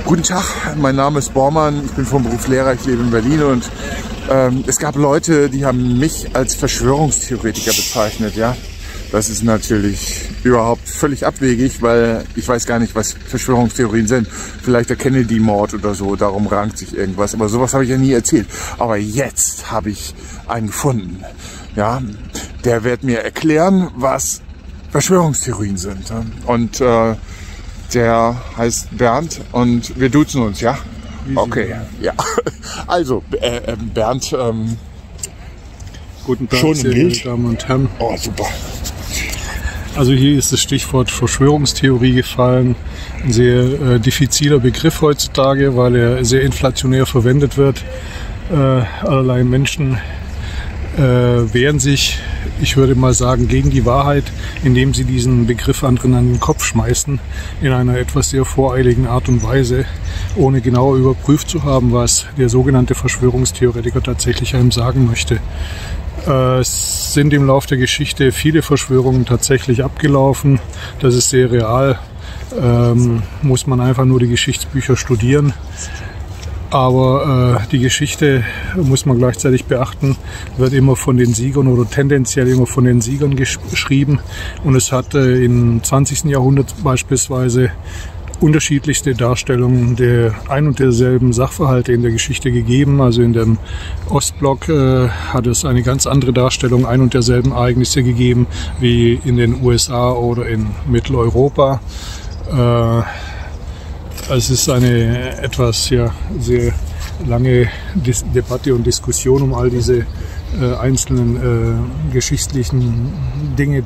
Guten Tag, mein Name ist Bormann, ich bin vom Beruf Lehrer, ich lebe in Berlin und es gab Leute, die haben mich als Verschwörungstheoretiker bezeichnet, ja. Das ist natürlich überhaupt völlig abwegig, weil ich weiß gar nicht, was Verschwörungstheorien sind. Vielleicht der Kennedy-Mord oder so, darum rankt sich irgendwas, aber sowas habe ich ja nie erzählt. Aber jetzt habe ich einen gefunden, ja. Der wird mir erklären, was Verschwörungstheorien sind. Und der heißt Bernd und wir duzen uns, ja? Okay, ja. Also, Bernd, guten Tag, schon im Bild? meine Damen und Herren. Oh, super. Also hier ist das Stichwort Verschwörungstheorie gefallen. Ein sehr diffiziler Begriff heutzutage, weil er sehr inflationär verwendet wird. Allerlei Menschen wehren sich, ich würde mal sagen, gegen die Wahrheit, indem sie diesen Begriff anderen an den Kopf schmeißen, in einer etwas sehr voreiligen Art und Weise, ohne genauer überprüft zu haben, was der sogenannte Verschwörungstheoretiker tatsächlich einem sagen möchte. Es sind im Laufe der Geschichte viele Verschwörungen tatsächlich abgelaufen. Das ist sehr real. Muss man einfach nur die Geschichtsbücher studieren. Aber die Geschichte, muss man gleichzeitig beachten, wird immer von den Siegern oder tendenziell immer von den Siegern geschrieben. Und es hat im 20. Jahrhundert beispielsweise unterschiedlichste Darstellungen der ein und derselben Sachverhalte in der Geschichte gegeben. Also in dem Ostblock hat es eine ganz andere Darstellung ein und derselben Ereignisse gegeben wie in den USA oder in Mitteleuropa. Es ist eine etwas sehr lange Debatte und Diskussion um all diese einzelnen geschichtlichen Dinge,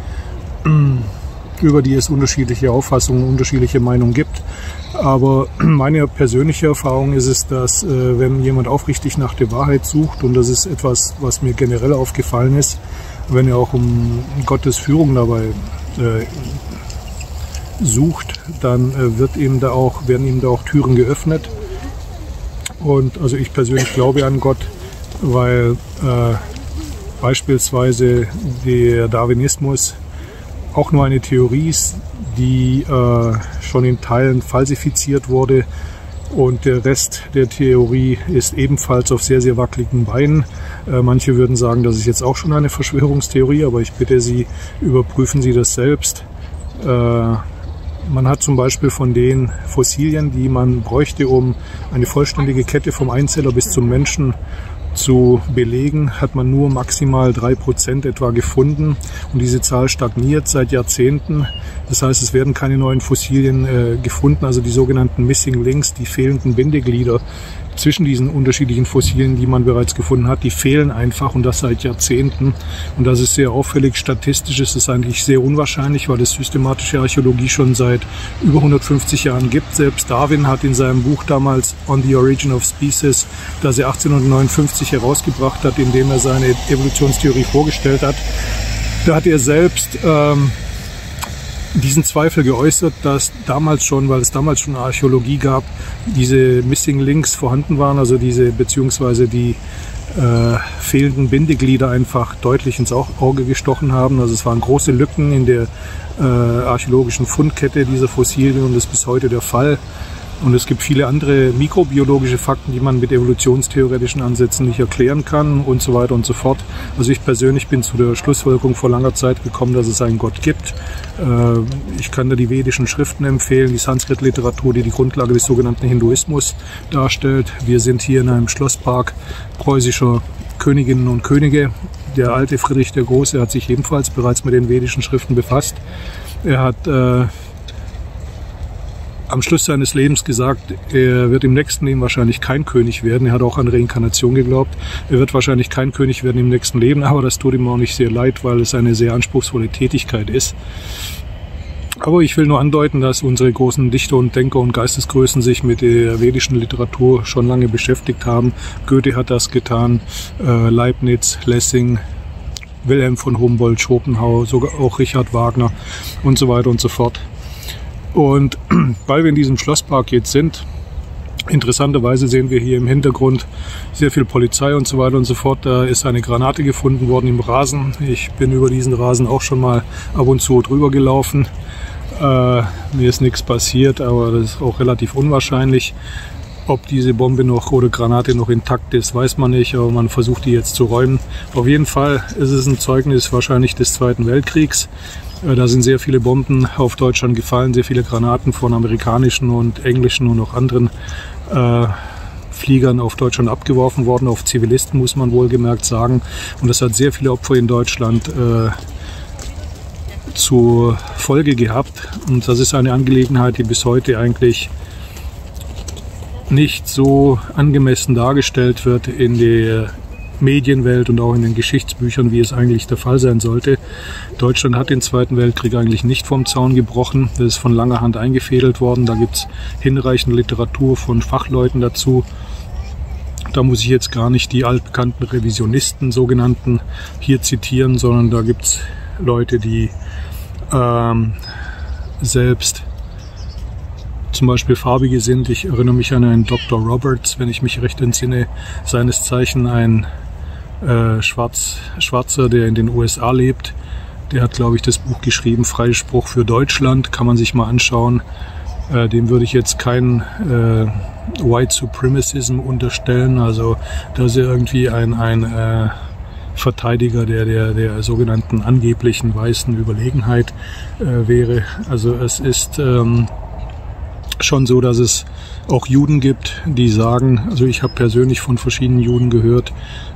über die es unterschiedliche Auffassungen, unterschiedliche Meinungen gibt. Aber meine persönliche Erfahrung ist es, dass wenn jemand aufrichtig nach der Wahrheit sucht, und das ist etwas, was mir generell aufgefallen ist, wenn er auch um Gottes Führung dabei sucht, dann werden ihm da auch Türen geöffnet. Und also ich persönlich glaube an Gott, weil beispielsweise der Darwinismus auch nur eine Theorie ist, die schon in Teilen falsifiziert wurde, und der Rest der Theorie ist ebenfalls auf sehr, sehr wackeligen Beinen. Manche würden sagen, das ist jetzt auch schon eine Verschwörungstheorie, aber ich bitte Sie, überprüfen Sie das selbst. Man hat zum Beispiel von den Fossilien, die man bräuchte, um eine vollständige Kette vom Einzeller bis zum Menschen zu belegen, hat man nur maximal 3% etwa gefunden, und diese Zahl stagniert seit Jahrzehnten. Das heißt, es werden keine neuen Fossilien gefunden, also die sogenannten Missing Links, die fehlenden Bindeglieder zwischen diesen unterschiedlichen Fossilien, die man bereits gefunden hat, die fehlen einfach, und das seit Jahrzehnten. Und das ist sehr auffällig. Statistisch ist es eigentlich sehr unwahrscheinlich, weil es systematische Archäologie schon seit über 150 Jahren gibt. Selbst Darwin hat in seinem Buch damals On the Origin of Species, das er 1859 herausgebracht hat, in dem er seine Evolutionstheorie vorgestellt hat, da hat er selbst diesen Zweifel geäußert, dass damals schon, weil es damals schon Archäologie gab, diese Missing Links vorhanden waren, also beziehungsweise die fehlenden Bindeglieder einfach deutlich ins Auge gestochen haben. Also es waren große Lücken in der archäologischen Fundkette dieser Fossilien, und das ist bis heute der Fall. Und es gibt viele andere mikrobiologische Fakten, die man mit evolutionstheoretischen Ansätzen nicht erklären kann, und so weiter und so fort. Also ich persönlich bin zu der Schlussfolgerung vor langer Zeit gekommen, dass es einen Gott gibt. Ich kann da die vedischen Schriften empfehlen, die Sanskrit-Literatur, die die Grundlage des sogenannten Hinduismus darstellt. Wir sind hier in einem Schlosspark preußischer Königinnen und Könige. Der alte Friedrich der Große hat sich ebenfalls bereits mit den vedischen Schriften befasst. Er hat am Schluss seines Lebens gesagt, er wird im nächsten Leben wahrscheinlich kein König werden. Er hat auch an Reinkarnation geglaubt. Er wird wahrscheinlich kein König werden im nächsten Leben, aber das tut ihm auch nicht sehr leid, weil es eine sehr anspruchsvolle Tätigkeit ist. Aber ich will nur andeuten, dass unsere großen Dichter und Denker und Geistesgrößen sich mit der vedischen Literatur schon lange beschäftigt haben. Goethe hat das getan, Leibniz, Lessing, Wilhelm von Humboldt, Schopenhauer, sogar auch Richard Wagner und so weiter und so fort. Und weil wir in diesem Schlosspark jetzt sind, interessanterweise sehen wir hier im Hintergrund sehr viel Polizei und so weiter und so fort. Da ist eine Granate gefunden worden im Rasen. Ich bin über diesen Rasen auch schon mal ab und zu drüber gelaufen. Mir ist nichts passiert, aber das ist auch relativ unwahrscheinlich. Ob diese Bombe noch oder Granate noch intakt ist, weiß man nicht, aber man versucht die jetzt zu räumen. Auf jeden Fall ist es ein Zeugnis wahrscheinlich des Zweiten Weltkriegs. Da sind sehr viele Bomben auf Deutschland gefallen, sehr viele Granaten von amerikanischen und englischen und auch anderen Fliegern auf Deutschland abgeworfen worden, auf Zivilisten muss man wohlgemerkt sagen. Und das hat sehr viele Opfer in Deutschland zur Folge gehabt. Und das ist eine Angelegenheit, die bis heute eigentlich nicht so angemessen dargestellt wird in der Medienwelt und auch in den Geschichtsbüchern, wie es eigentlich der Fall sein sollte. Deutschland hat den Zweiten Weltkrieg eigentlich nicht vom Zaun gebrochen. Das ist von langer Hand eingefädelt worden. Da gibt es hinreichende Literatur von Fachleuten dazu. Da muss ich jetzt gar nicht die altbekannten Revisionisten, sogenannten, hier zitieren, sondern da gibt es Leute, die selbst zum Beispiel Farbige sind. Ich erinnere mich an einen Dr. Roberts, wenn ich mich recht entsinne, seines Zeichen ein Schwarzer, der in den USA lebt. Der hat, glaube ich, das Buch geschrieben, Freispruch für Deutschland, kann man sich mal anschauen. Dem würde ich jetzt keinen White Supremacism unterstellen, also dass er irgendwie ein Verteidiger der sogenannten angeblichen weißen Überlegenheit wäre. Also es ist schon so, dass es auch Juden gibt, die sagen, also ich habe persönlich von verschiedenen Juden gehört,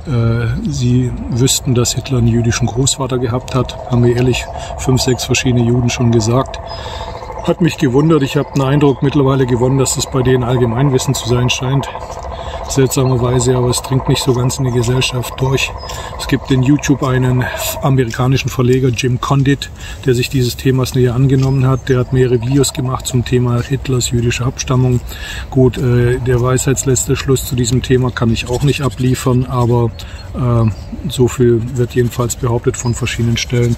sie wüssten, dass Hitler einen jüdischen Großvater gehabt hat, haben mir ehrlich 5, 6 verschiedene Juden schon gesagt. Hat mich gewundert, ich habe den Eindruck mittlerweile gewonnen, dass es bei denen Allgemeinwissen zu sein scheint. Seltsamerweise, aber es dringt nicht so ganz in die Gesellschaft durch. Es gibt in YouTube einen amerikanischen Verleger, Jim Condit, der sich dieses Themas näher angenommen hat. Der hat mehrere Videos gemacht zum Thema Hitlers jüdische Abstammung. Gut, der Weisheitsletzter Schluss zu diesem Thema kann ich auch nicht abliefern, aber so viel wird jedenfalls behauptet von verschiedenen Stellen.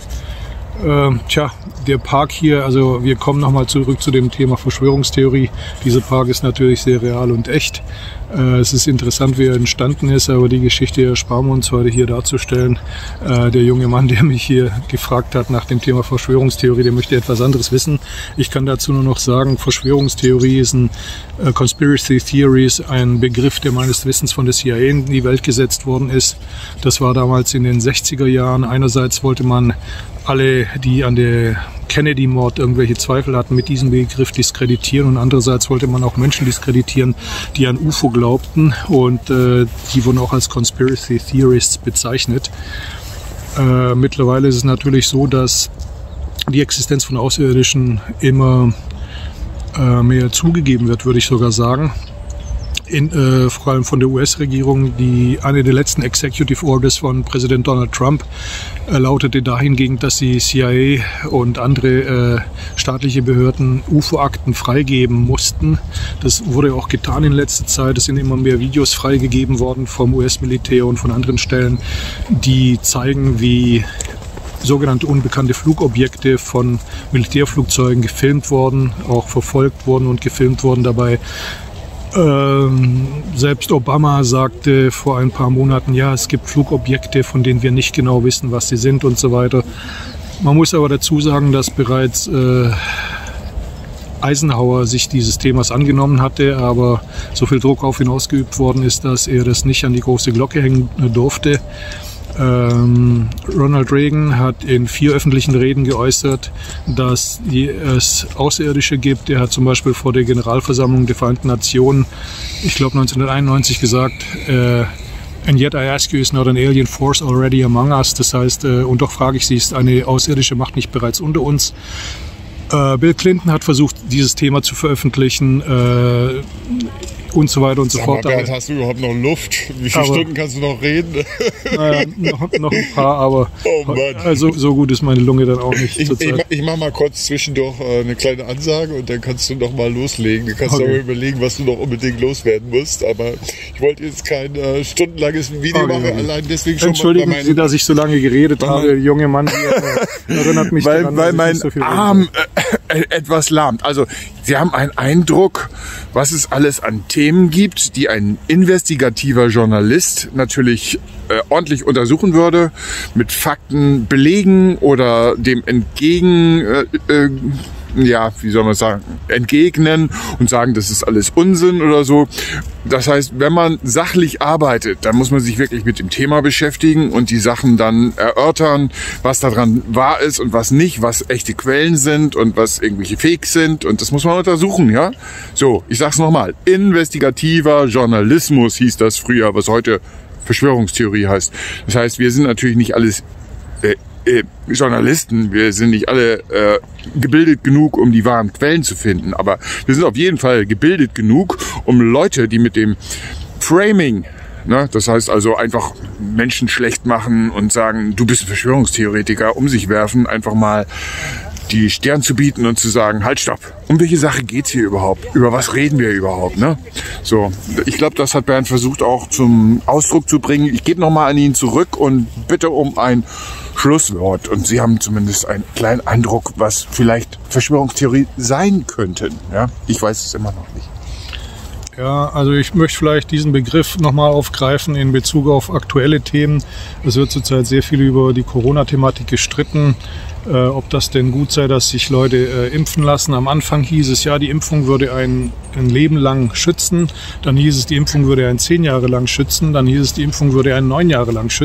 Der Park hier, also wir kommen nochmal zurück zu dem Thema Verschwörungstheorie. Dieser Park ist natürlich sehr real und echt. Es ist interessant, wie er entstanden ist, aber die Geschichte ersparen wir uns heute hier darzustellen. Der junge Mann, der mich hier gefragt hat nach dem Thema Verschwörungstheorie, der möchte etwas anderes wissen. Ich kann dazu nur noch sagen, Verschwörungstheorie ist Conspiracy Theory ist ein Begriff, der meines Wissens von der CIA in die Welt gesetzt worden ist. Das war damals in den 60er Jahren. Einerseits wollte man alle, die an der Kennedy-Mord irgendwelche Zweifel hatten, mit diesem Begriff diskreditieren, und andererseits wollte man auch Menschen diskreditieren, die an UFO glaubten, und die wurden auch als Conspiracy Theorists bezeichnet. Mittlerweile ist es natürlich so, dass die Existenz von Außerirdischen immer mehr zugegeben wird, würde ich sogar sagen. Vor allem von der US-Regierung. Eine der letzten Executive Orders von Präsident Donald Trump lautete dahingehend, dass die CIA und andere staatliche Behörden UFO-Akten freigeben mussten. Das wurde auch getan in letzter Zeit. Es sind immer mehr Videos freigegeben worden vom US-Militär und von anderen Stellen, die zeigen, wie sogenannte unbekannte Flugobjekte von Militärflugzeugen gefilmt wurden, auch verfolgt wurden und gefilmt wurden dabei. Selbst Obama sagte vor ein paar Monaten, ja, es gibt Flugobjekte, von denen wir nicht genau wissen, was sie sind und so weiter. Man muss aber dazu sagen, dass bereits Eisenhower sich dieses Themas angenommen hatte, aber so viel Druck auf ihn ausgeübt worden ist, dass er das nicht an die große Glocke hängen durfte. Ronald Reagan hat in 4 öffentlichen Reden geäußert, dass es Außerirdische gibt. Er hat zum Beispiel vor der Generalversammlung der Vereinten Nationen, ich glaube 1991, gesagt, and yet I ask you, is not an alien force already among us? Das heißt, und doch frage ich Sie, ist eine außerirdische Macht nicht bereits unter uns? Bill Clinton hat versucht, dieses Thema zu veröffentlichen, und so weiter und so fort. Bernd, hast du überhaupt noch Luft? Wie viele Stunden kannst du noch reden? Noch ein paar, aber also, so gut ist meine Lunge dann auch nicht. Ich mache mal kurz zwischendurch eine kleine Ansage und dann kannst du noch mal loslegen. Du kannst noch mal überlegen, was du noch unbedingt loswerden musst. Aber ich wollte jetzt kein stundenlanges Video machen, allein deswegen schon. Entschuldigen Sie, dass ich so lange geredet habe. Der junge Mann hier erinnert mich daran, weil mein Arm etwas lahmt. Also Sie haben einen Eindruck, was es alles an Themen gibt, die ein investigativer Journalist natürlich ordentlich untersuchen würde, mit Fakten belegen oder dem entgegen ja, wie soll man sagen, entgegnen und sagen, das ist alles Unsinn oder so. Das heißt, wenn man sachlich arbeitet, dann muss man sich wirklich mit dem Thema beschäftigen und die Sachen dann erörtern, was daran wahr ist und was nicht, was echte Quellen sind und was irgendwelche Fakes sind, und das muss man untersuchen, ja. So, ich sag's nochmal, investigativer Journalismus hieß das früher, was heute Verschwörungstheorie heißt. Das heißt, wir sind natürlich nicht alles Journalisten, wir sind nicht alle gebildet genug, um die wahren Quellen zu finden, aber wir sind auf jeden Fall gebildet genug, um Leute, die mit dem Framing, ne, das heißt also einfach Menschen schlecht machen und sagen, du bist ein Verschwörungstheoretiker, um sich werfen, einfach mal die Stirn zu bieten und zu sagen, halt, stopp. Um welche Sache geht's hier überhaupt? Über was reden wir überhaupt? Ne? So, ich glaube, das hat Bernd versucht auch zum Ausdruck zu bringen. Ich gebe nochmal an ihn zurück und bitte um ein Schlusswort. Und Sie haben zumindest einen kleinen Eindruck, was vielleicht Verschwörungstheorie sein könnten. Ja? Ich weiß es immer noch nicht. Ja, also ich möchte vielleicht diesen Begriff nochmal aufgreifen in Bezug auf aktuelle Themen. Es wird zurzeit sehr viel über die Corona-Thematik gestritten, ob das denn gut sei, dass sich Leute impfen lassen. Am Anfang hieß es, ja, die Impfung würde ein Leben lang schützen. Dann hieß es, die Impfung würde einen 10 Jahre lang schützen. Dann hieß es, die Impfung würde einen 9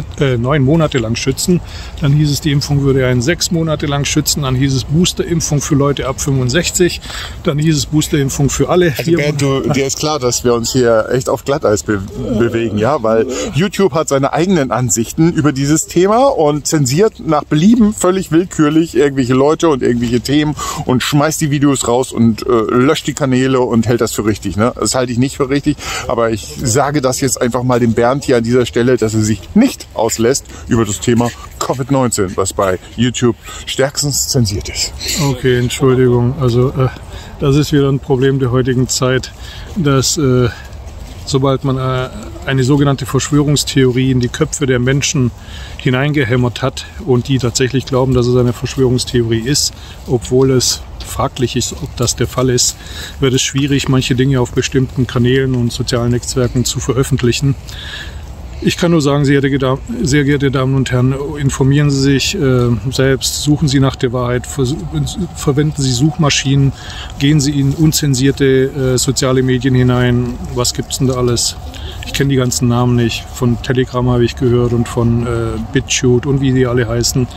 Monate lang schützen. Dann hieß es, die Impfung würde einen 6 Monate lang schützen. Dann hieß es Boosterimpfung für Leute ab 65. Dann hieß es Boosterimpfung für alle. Also Bernd, dir ist klar, dass wir uns hier echt auf Glatteis bewegen, ja, weil YouTube hat seine eigenen Ansichten über dieses Thema und zensiert nach Belieben völlig willkürlich irgendwelche Leute und irgendwelche Themen und schmeißt die Videos raus und löscht die Kanäle und hält das für richtig. Ne? Das halte ich nicht für richtig, aber ich sage das jetzt einfach mal dem Bernd hier an dieser Stelle, dass er sich nicht auslässt über das Thema Covid-19, was bei YouTube stärkstens zensiert ist. Okay, Entschuldigung. Also das ist wieder ein Problem der heutigen Zeit, dass sobald man eine sogenannte Verschwörungstheorie in die Köpfe der Menschen hineingehämmert hat und die tatsächlich glauben, dass es eine Verschwörungstheorie ist, obwohl es fraglich ist, ob das der Fall ist, wird es schwierig, manche Dinge auf bestimmten Kanälen und sozialen Netzwerken zu veröffentlichen. Ich kann nur sagen, sehr geehrte Damen und Herren, informieren Sie sich selbst, suchen Sie nach der Wahrheit, verwenden Sie Suchmaschinen, gehen Sie in unzensierte soziale Medien hinein. Was gibt's denn da alles? Ich kenne die ganzen Namen nicht. Von Telegram habe ich gehört und von BitChute und wie die alle heißen.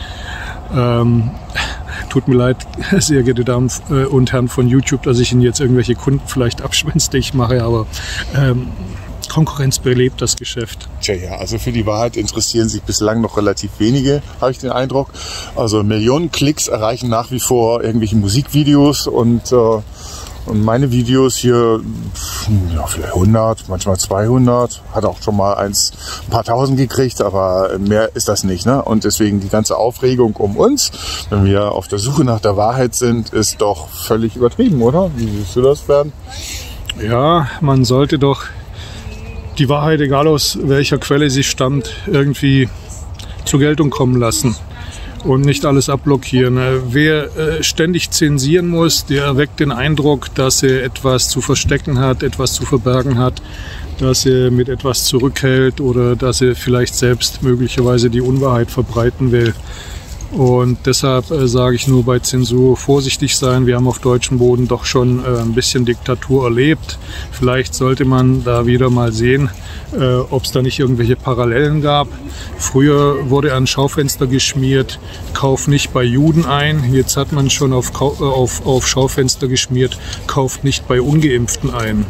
Tut mir leid, sehr geehrte Damen und Herren von YouTube, dass ich Ihnen jetzt irgendwelche Kunden vielleicht abschwänzig mache, aber Konkurrenz belebt das Geschäft. Tja, ja, also für die Wahrheit interessieren sich bislang noch relativ wenige, habe ich den Eindruck. Also Millionen Klicks erreichen nach wie vor irgendwelche Musikvideos und meine Videos hier, ja, vielleicht 100, manchmal 200, hat auch schon mal ein paar Tausend gekriegt, aber mehr ist das nicht. Ne? Und deswegen die ganze Aufregung um uns, wenn wir auf der Suche nach der Wahrheit sind, ist doch völlig übertrieben, oder? Wie siehst du das, Bernd? Ja, man sollte doch die Wahrheit, egal aus welcher Quelle sie stammt, irgendwie zur Geltung kommen lassen und nicht alles abblockieren. Wer ständig zensieren muss, der erweckt den Eindruck, dass er etwas zu verstecken hat, etwas zu verbergen hat, dass er mit etwas zurückhält oder dass er vielleicht selbst möglicherweise die Unwahrheit verbreiten will. Und deshalb sage ich nur bei Zensur vorsichtig sein. Wir haben auf deutschem Boden doch schon ein bisschen Diktatur erlebt. Vielleicht sollte man da wieder mal sehen, ob es da nicht irgendwelche Parallelen gab. Früher wurde an Schaufenster geschmiert, kauf nicht bei Juden ein. Jetzt hat man schon auf Schaufenster geschmiert, kauft nicht bei Ungeimpften ein.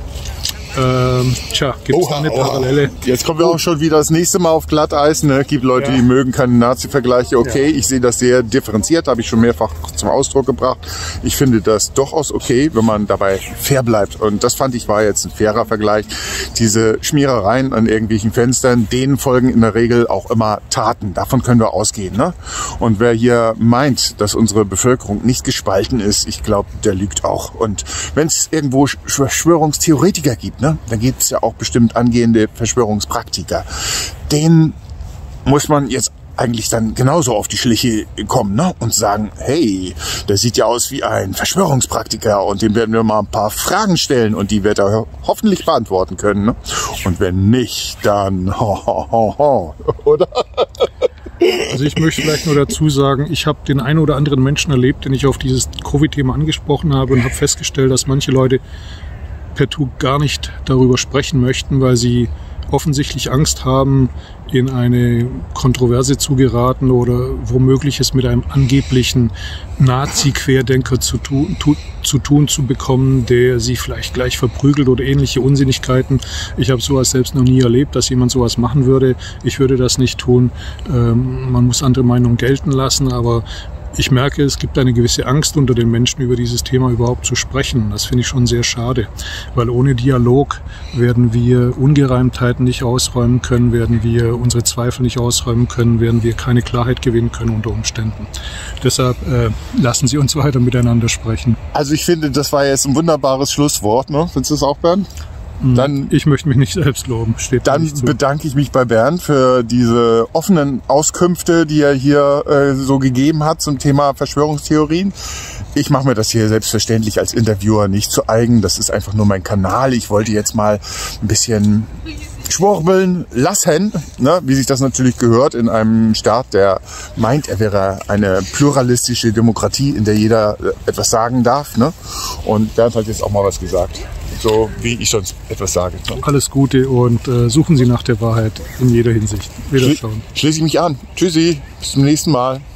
Gibt es da eine Parallele? Jetzt kommen wir auch schon wieder das nächste Mal auf Glatteis. Ne? Gibt Leute, die mögen keine Nazi-Vergleiche. Okay, ich sehe das sehr differenziert, habe ich schon mehrfach zum Ausdruck gebracht. Ich finde das durchaus okay, wenn man dabei fair bleibt. Und das fand ich war jetzt ein fairer Vergleich. Diese Schmierereien an irgendwelchen Fenstern, denen folgen in der Regel auch immer Taten. Davon können wir ausgehen. Ne? Und wer hier meint, dass unsere Bevölkerung nicht gespalten ist, ich glaube, der lügt auch. Und wenn es irgendwo Verschwörungstheoretiker gibt, ne, dann gibt es ja auch bestimmt angehende Verschwörungspraktiker. Denen muss man jetzt eigentlich dann genauso auf die Schliche kommen, ne, und sagen, hey, der sieht ja aus wie ein Verschwörungspraktiker und dem werden wir mal ein paar Fragen stellen und die wird er hoffentlich beantworten können. Ne? Und wenn nicht, dann oder? Also ich möchte vielleicht nur dazu sagen, ich habe den einen oder anderen Menschen erlebt, den ich auf dieses Covid-Thema angesprochen habe und habe festgestellt, dass manche Leute partout gar nicht darüber sprechen möchten, weil sie offensichtlich Angst haben, in eine Kontroverse zu geraten oder womöglich es mit einem angeblichen Nazi-Querdenker zu tun zu bekommen, der sie vielleicht gleich verprügelt oder ähnliche Unsinnigkeiten. Ich habe sowas selbst noch nie erlebt, dass jemand sowas machen würde. Ich würde das nicht tun. Man muss andere Meinungen gelten lassen, aber ich merke, es gibt eine gewisse Angst unter den Menschen, über dieses Thema überhaupt zu sprechen. Das finde ich schon sehr schade, weil ohne Dialog werden wir Ungereimtheiten nicht ausräumen können, werden wir unsere Zweifel nicht ausräumen können, werden wir keine Klarheit gewinnen können unter Umständen. Deshalb lassen Sie uns weiter miteinander sprechen. Also ich finde, das war jetzt ein wunderbares Schlusswort, ne? Findest du das auch, Bernd? Dann, ich möchte mich nicht selbst loben. Dann bedanke ich mich bei Bernd für diese offenen Auskünfte, die er hier so gegeben hat zum Thema Verschwörungstheorien. Ich mache mir das hier selbstverständlich als Interviewer nicht zu eigen. Das ist einfach nur mein Kanal. Ich wollte jetzt mal ein bisschen schwurbeln lassen, ne? Wie sich das natürlich gehört in einem Staat, der meint, er wäre eine pluralistische Demokratie, in der jeder etwas sagen darf. Ne? Und Bernd hat jetzt auch mal was gesagt. So wie ich sonst etwas sage. Alles Gute und suchen Sie nach der Wahrheit in jeder Hinsicht. Wiederschauen. Schließe ich mich an. Tschüssi, bis zum nächsten Mal.